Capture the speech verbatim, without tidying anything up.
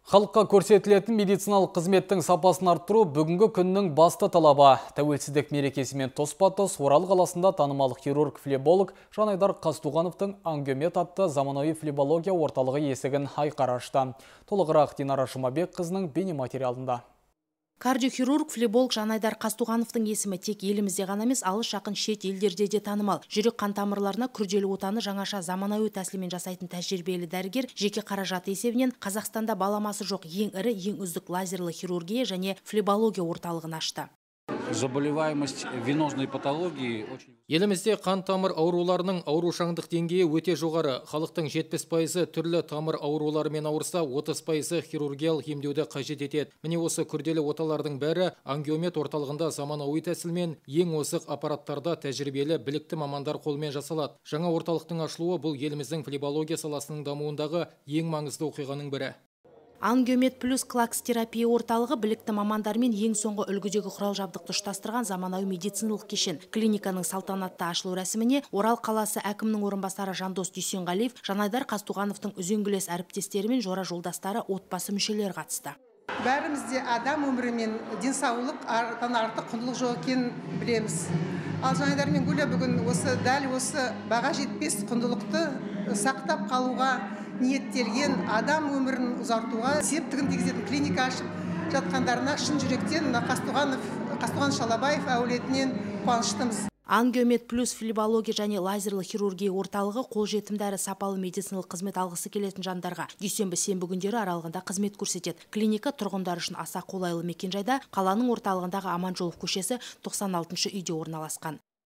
Халыққа көрсетілетін медициналық қызметтің сапасын арттыру бүгінгі күннің басты талабы. Тәуелсіздік мерекесімен тоспа-тұс Орал қаласында танымал хирург-флеболог Жанайдар Қазтуғановтың ангиомет атты заманауи флебология орталығы есігін айқара ашты. Толығырақ Динара Жұмабек қызының бейнематериалында. Кардиохирург, флеболог Жанайдар Қазтуғановтың есімі тек елімізде ғана емес, алыс жақын шет елдерде де танымал. Жүрек қан тамырларына күрделі отаны жаңаша заманауи тәсілмен жасайтын тәжірибелі дәрігер жеке қаражаты есебінен Қазақстанда баламасы жоқ ең ірі, ең үздік лазерлі хирургия және флебология орталығын ашты. Заболеваемость венозной патологии очень... Елімізде қан тамыр ауруларының аурушаңдық деңгейі өте жоғары. Халықтың жетпіс пайызы түрлі тамыр ауруларымен ауырса, отыз пайызы хирургиялық емдеуді қажет етеді. Міне осы күрделі оталардың бәрі ангиомет орталығында заманауи тәсілмен ең озық аппараттарда тәжірибелі білікті мамандар қолымен жасалады. Жаңа орталықтың ашылуы бұл еліміздің флебология саласының дамуындағы ең маңызды оқиғаның бірі. Ангиомет плюс клакс терапия орталығы білікті мамандармен ең соңғы үлгідегі құрал жабдықты ұштастырған заманауи медициналық кешен. Клиниканың салтанатты ашылу рәсіміне Орал қаласы әкімнің орынбасары Жандос Дүйсенғалиев, Жанайдар Қазтуғановтың үзеңгілес әріптестері мен жора жолдастары, отбасы мүшелері қатысты. Бәрімізде адам өмірі мен денсаулық ардан артық құндылық жоқ екенін білеміз. Ал Жанайдар мен Гүлия бүгін осы дәл осы баға жетпес құндылықты сақтап қалуға ниеттелген, адам өмірін ұзартуға септігін тигізетін клиника ашып жатқандарына шын жүректен Қазтуғанов, Қазтуған Шалабаев әулетінен қуаныштымыз. Ангиомет плюс флебология және лазерлі хирургия орталығы қолжетімді әрі сапалы медициналық қызмет алғысы келетін жандарға дүйсенбі сенбі күндері аралығында қызмет көрсетеді. Клиника тұрғындар үшін аса қолайлы мекенжайда, қаланың орталығындағы Аманжолов көшесі тоқсан алтыншы үйде орналасқан.